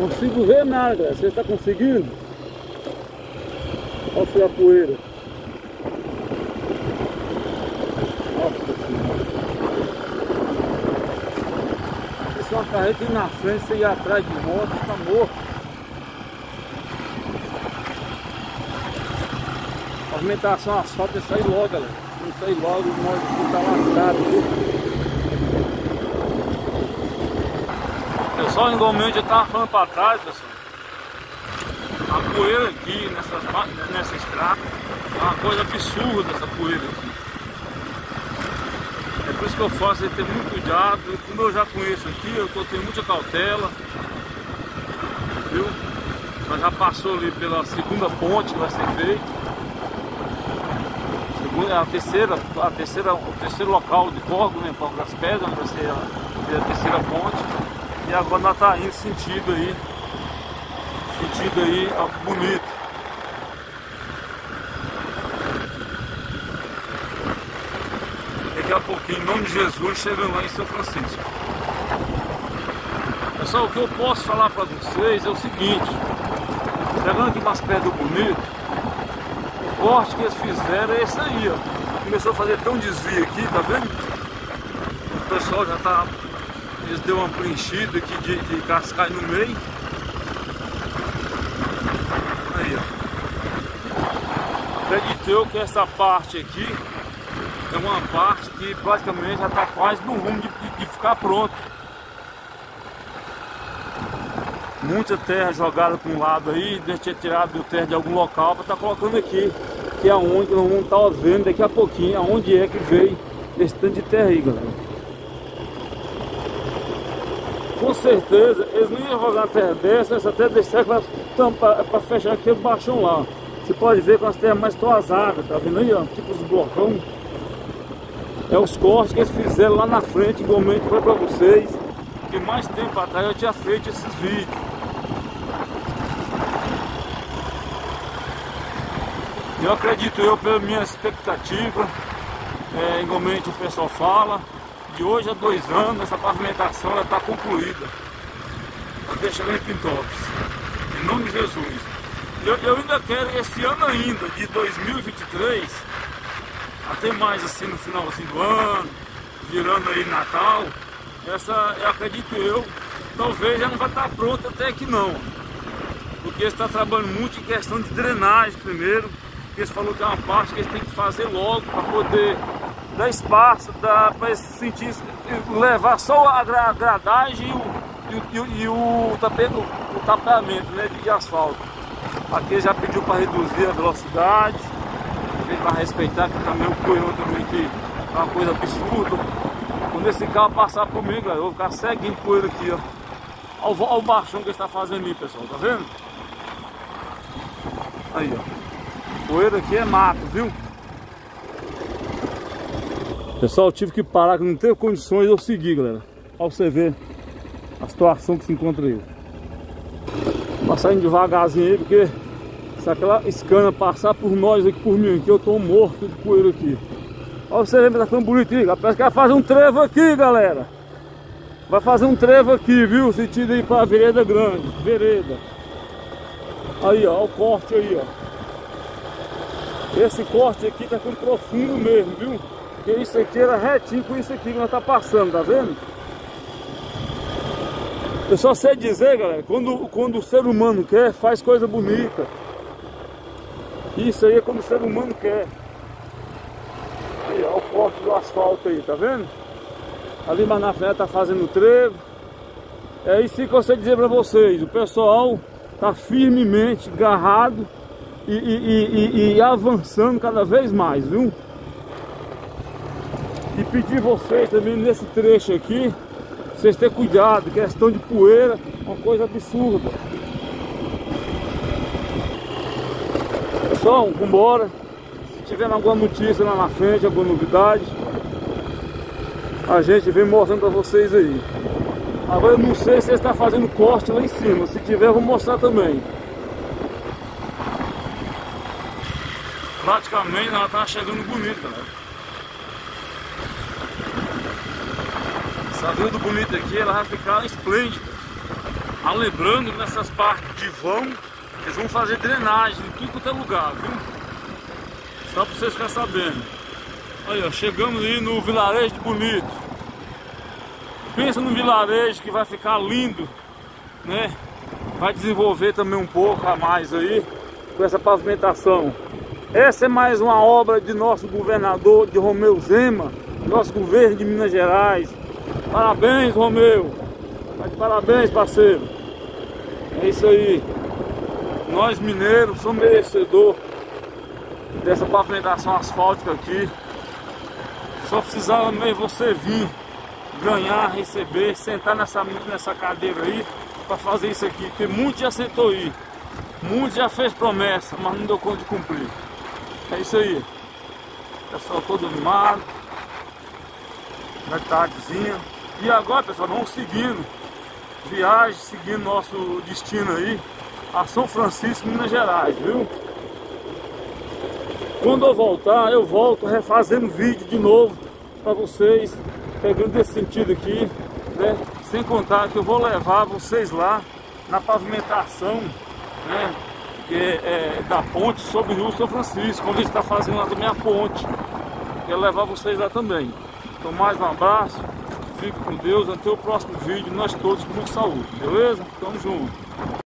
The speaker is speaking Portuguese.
consigo ver nada, você está conseguindo? Olha a poeira. Nossa Senhora. Se uma carreta ir na frente, você ir atrás de moto, está morto. Movimentação asfalto é sair logo, galera. Não sair logo, nós aqui tá lascado, viu? Pessoal, igualmente eu tava falando para trás, pessoal. A poeira aqui nessa estrada é uma coisa absurda, essa poeira aqui. É por isso que eu faço aí ter muito cuidado. Como eu já conheço aqui, eu tenho muita cautela. Viu? Nós já passou ali pela segunda ponte que vai ser feita. O terceiro local de Córrego, né? Córrego das Pedras, vai ser a terceira ponte. E agora nós tá indo sentido aí ó, Bonito. Daqui a pouquinho, em nome de Jesus, chegando lá em São Francisco. Pessoal, o que eu posso falar para vocês é o seguinte: chegando aqui nas Pedras do Bonito, o corte que eles fizeram é esse aí, ó. Começou a fazer até um desvio aqui, tá vendo? O pessoal já tá... Eles deu uma preenchida aqui de cascalho no meio. Aí, ó. Acredito eu que essa parte aqui é uma parte que praticamente já está quase no rumo de ficar pronto. Muita terra jogada para um lado aí, deixa ter tirado terra de algum local para estar colocando aqui. Que é onde nós vamos estar vendo daqui a pouquinho, aonde é que veio esse tanto de terra aí, galera. Com certeza, eles não iam jogar uma terra dessa, essa terra deixar para fechar aquele baixão lá. Você pode ver com as terras mais toazadas, tá vendo aí, ó? Tipo os blocão. É os cortes que eles fizeram lá na frente, igualmente foi para vocês. Que mais tempo atrás eu tinha feito esses vídeos. Eu acredito pela minha expectativa, igualmente o pessoal fala, de hoje a 2 anos essa pavimentação está concluída. Até chegar em Pintópolis. Em nome de Jesus. Eu ainda quero esse ano ainda, de 2023, até mais assim no finalzinho do ano, virando aí Natal. Eu acredito talvez já não vai estar pronto até que não. Porque eles estão trabalhando muito em questão de drenagem primeiro. Eles falaram que é uma parte que eles têm que fazer logo para poder dar espaço, para eles sentir, levar só a gradagem e o tapeamento, né, de asfalto. Aqui ele já pediu para reduzir a velocidade, ele vai respeitar, que também o poeirão também que é uma coisa absurda. Quando esse carro passar por mim, galera, eu vou ficar seguindo o poeiro aqui, ó. Olha o baixão que ele está fazendo ali, pessoal, tá vendo? Aí, ó. Poeira aqui é mato, viu? Pessoal, eu tive que parar, que não teve condições de eu seguir, galera. Pra você ver a situação que se encontra aí. Vou passar indo devagarzinho aí, porque se aquela escana passar por nós aqui, por mim aqui, eu tô morto de poeira aqui. Olha você ver, tá ficando bonito aí. Parece que vai fazer um trevo aqui, galera. Vai fazer um trevo aqui, viu? Sentido aí pra Vereda Grande. Vereda. Aí, ó, o corte aí, ó. Esse corte aqui tá ficando profundo mesmo, viu? Porque isso aqui era retinho com isso aqui que nós tá passando, tá vendo? Eu só sei dizer, galera, quando o ser humano quer, faz coisa bonita. Isso aí é quando o ser humano quer. Aí, ó, o corte do asfalto aí, tá vendo? Ali mais na frente tá fazendo o trevo. É isso que eu sei dizer pra vocês. O pessoal tá firmemente agarrado e avançando cada vez mais, viu? E pedir vocês também nesse trecho aqui, vocês terem cuidado, questão de poeira, uma coisa absurda. Pessoal, vambora. Se tiver alguma notícia lá na frente, alguma novidade, a gente vem mostrando pra vocês aí. Agora eu não sei se ele está fazendo corte lá em cima. Se tiver, eu vou mostrar também. Praticamente ela tá chegando bonita, galera. Essa vila do Bonito aqui, ela vai ficar esplêndida. Ah, lembrando que nessas partes de vão, eles vão fazer drenagem em tudo quanto é lugar, viu? Só para vocês ficarem sabendo. Aí, ó, chegamos aí no vilarejo de Bonito. Pensa no vilarejo que vai ficar lindo, né? Vai desenvolver também um pouco a mais aí com essa pavimentação. Essa é mais uma obra de nosso governador, de Romeu Zema, nosso governo de Minas Gerais. Parabéns, Romeu. Parabéns, parceiro. É isso aí. Nós mineiros somos merecedores dessa pavimentação asfáltica aqui. Só precisava mesmo você vir, ganhar, receber, sentar nessa cadeira aí para fazer isso aqui. Porque muitos já sentou aí, muitos já fez promessa, mas não deu conta de cumprir. É isso aí. Pessoal todo animado. Na tardezinha. E agora, pessoal, vamos seguindo viagem, seguindo nosso destino aí a São Francisco, Minas Gerais, viu? Quando eu voltar, eu volto refazendo vídeo de novo para vocês, pegando desse sentido aqui, né? Sem contar que eu vou levar vocês lá na pavimentação, né? Que é da ponte sobre o Rio São Francisco, onde está fazendo lá também a ponte. Quero levar vocês lá também. Então, mais um abraço, fique com Deus, até o próximo vídeo, nós todos com muita saúde, beleza? Tamo junto.